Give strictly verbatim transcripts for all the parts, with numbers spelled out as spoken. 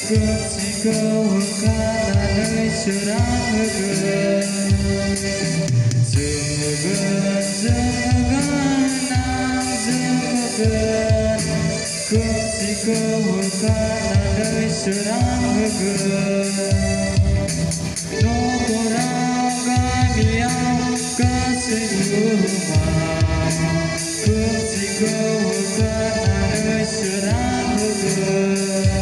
끔찍고 가난을 수랑하고 증흑은 증흑은 낭증흑은 끔찍고 가난을 수랑하고 노고라가미야 가슴우마 끔찍고 가난을 수랑하고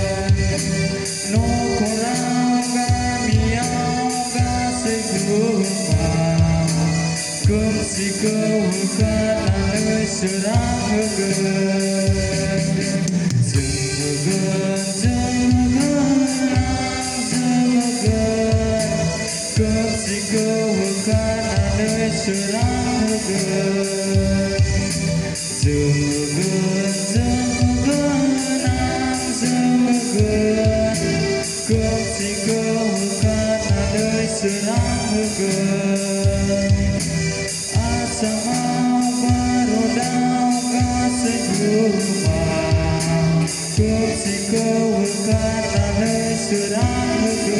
끔찍고 가난을 수랑하고 증흑은 증흑은 낭증흑은 끔찍고 가난을 수랑하고 증흑은 증흑은 낭증흑은 끔찍고 가난을 수랑하고 sama baru dapat senyuma 끔찍고 가난을 수랑하고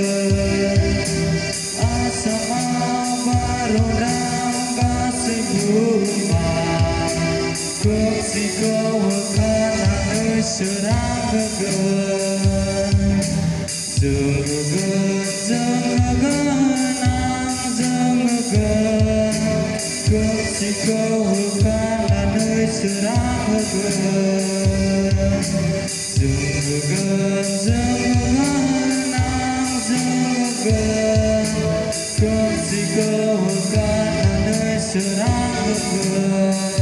sama baru dapat senyuma 끔찍고 가난을 수랑하고 증흑은 증흑은 낭증흑은 끔찍고 가난을 수랑하고 증흑은 증흑은 낭증흑은 끔찍고 가난을 수랑하고